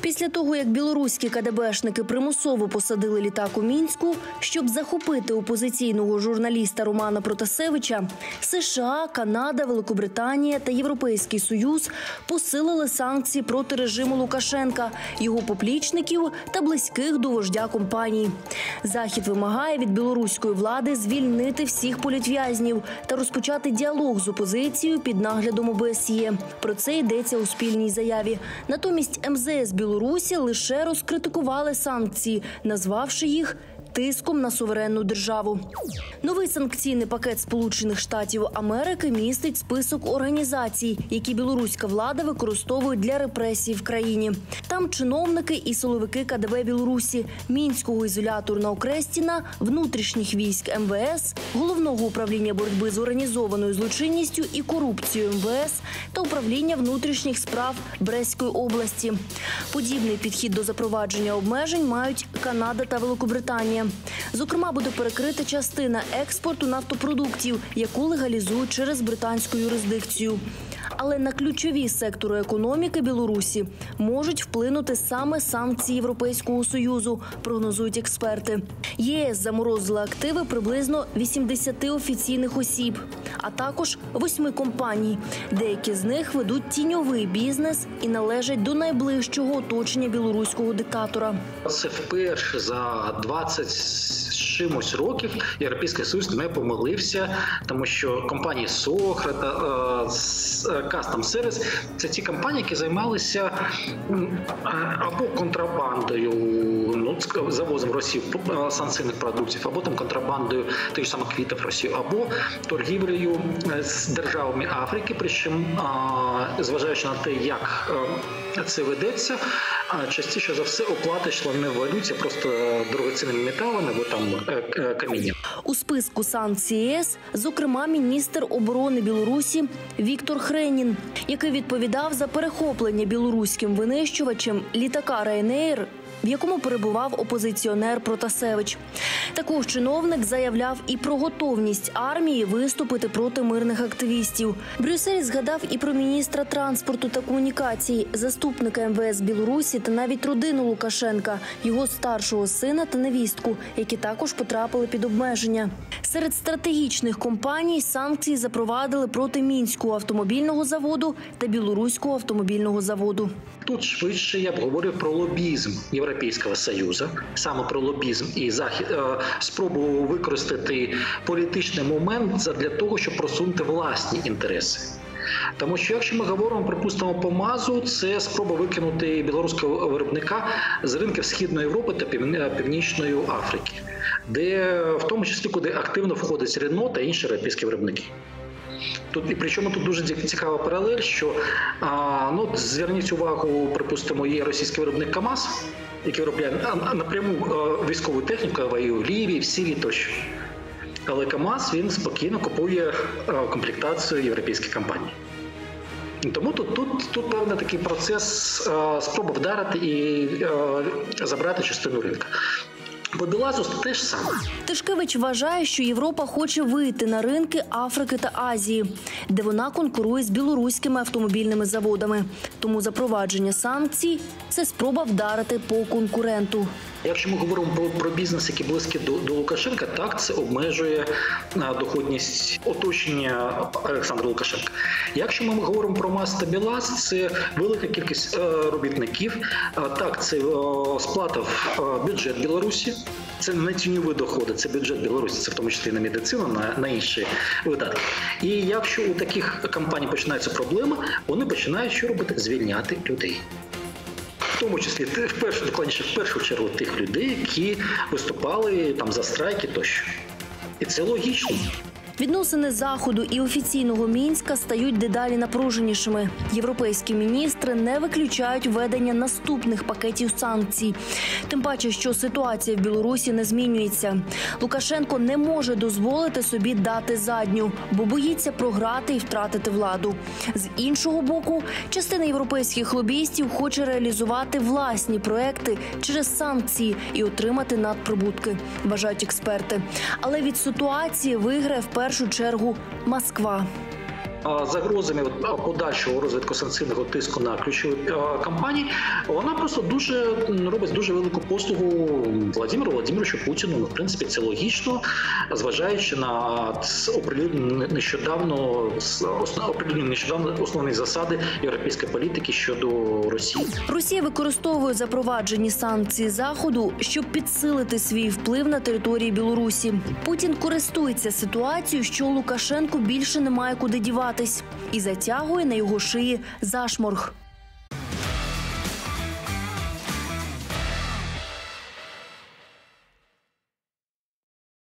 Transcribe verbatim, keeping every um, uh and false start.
Після того, як білоруські КДБшники примусово посадили літак у Мінську, щоб захопити опозиційного журналіста Романа Протасевича, США, Канада, Великобританія та Європейський Союз посилили санкції проти режиму Лукашенка, його поплічників та близьких до вождя компаній. Захід вимагає від білоруської влади звільнити всіх політв'язнів та розпочати діалог з опозицією під наглядом О Б С Є. Про це йдеться у спільній заяві. Натомість Ем Зе Ес Білорусі лише розкритикували санкції, назвавши їх тиском на суверенну державу. Новий санкційний пакет Сполучених Штатів Америки містить список організацій, які білоруська влада використовує для репресій в країні. Там чиновники і силовики Ка Де Бе Білорусі, Мінського ізоляторного Крестіна, внутрішніх військ Ем Ве Ес, Головного управління боротьби з організованою злочинністю і корупцією Ем Ве Ес та управління внутрішніх справ Брестської області. Подібний підхід до запровадження обмежень мають Канада та Великобританія. Зокрема, буде перекрита частина експорту нафтопродуктів, яку легалізують через британську юрисдикцію. Але на ключові сектори економіки Білорусі можуть вплинути саме санкції Європейського Союзу, прогнозують експерти. Є Ес заморозила активи приблизно вісімдесяти офіційних осіб, а також восьми компаній. Деякі з них ведуть тіньовий бізнес і належать до найближчого оточення білоруського диктатора. Це вперше за двадцять з чимось років Європейський Союз не помилився, тому що компанії Сохра та Custom Service – це ті компанії, які займалися або контрабандою, ну, завозом в Росію санкційних продуктів, або там контрабандою тих самих квітів в Росію, або торгівлею з державами Африки, причому, зважаючи на те, як це ведеться, частіше за все оплата йшла не в валюті, а просто дорогоцінними металами або там камінням. У списку санкцій Є Ес, зокрема, міністр оборони Білорусі Віктор Хренін, який відповідав за перехоплення білоруським винищувачем літака Ryanair, в якому перебував опозиціонер Протасевич. Також чиновник заявляв і про готовність армії виступити проти мирних активістів. Брюссель згадав і про міністра транспорту та комунікацій, заступника Ем Ве Ес Білорусі та навіть родину Лукашенка, його старшого сина та невістку, які також потрапили під обмеження. Серед стратегічних компаній санкції запровадили проти Мінського автомобільного заводу та Білоруського автомобільного заводу. Тут швидше я б говорив про лобізм Європейського Союзу, саме про лобізм і захід, спробу використати політичний момент для того, щоб просунути власні інтереси. Тому що якщо ми говоримо, припустимо, по МАЗу, це спроба викинути білоруського виробника з ринків Східної Європи та Північної Африки, де в тому числі куди активно входить Рено та інші європейські виробники. Тут, і причому тут дуже цікава паралель, що а, ну, зверніть увагу, припустимо, є російський виробник КАМАЗ, який виробляє напряму військову техніку, воює в Лівії, в Сирії тощо. Але КАМАЗ, він спокійно купує комплектацію європейських компаній. Тому тут, тут, тут певний такий процес спроби вдарити і забрати частину ринку. По Білазу теж саме. Тишкевич вважає, що Європа хоче вийти на ринки Африки та Азії, де вона конкурує з білоруськими автомобільними заводами. Тому запровадження санкцій – це спроба вдарити по конкуренту. Якщо ми говоримо про, про бізнес, який близький до, до Лукашенка, так, це обмежує а, доходність оточення Олександра Лукашенка. Якщо ми говоримо про МАЗ та БелАЗ, це велика кількість а, робітників, а, так, це а, сплата в а, бюджет Білорусі, це не тіньові доходи, це бюджет Білорусі, це в тому числі на медицину, на, на інші видатки. І якщо у таких компаній починаються проблеми, вони починають що робити? Звільняти людей. В тому числі, в першу, докладніше, в першу чергу тих людей, які виступали там за страйки тощо. І це логічно. Відносини Заходу і офіційного Мінська стають дедалі напруженішими. Європейські міністри не виключають введення наступних пакетів санкцій. Тим паче, що ситуація в Білорусі не змінюється. Лукашенко не може дозволити собі дати задню, бо боїться програти і втратити владу. З іншого боку, частина європейських лобістів хоче реалізувати власні проекти через санкції і отримати надприбутки, вважають експерти. Але від ситуації виграє в першу чергу Москва. загрозами подальшого розвитку санкційного тиску на ключові компанії, вона просто дуже робить дуже велику послугу Владимиру Володимировичу Путіну. Ну, в принципі, це логічно, зважаючи на оприлюднені нещодавно оприлюднені нещодавно основні засади європейської політики щодо Росії. Росія використовує запроваджені санкції Заходу, щоб підсилити свій вплив на території Білорусі. Путін користується ситуацією, що Лукашенку більше немає куди діватись, і затягує на його шиї зашморг.